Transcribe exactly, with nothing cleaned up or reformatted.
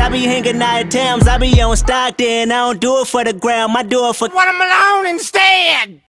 I be hanging out at Tams, I be on Stockton. I don't do it for the gram, I do it for Want 'em alone instead.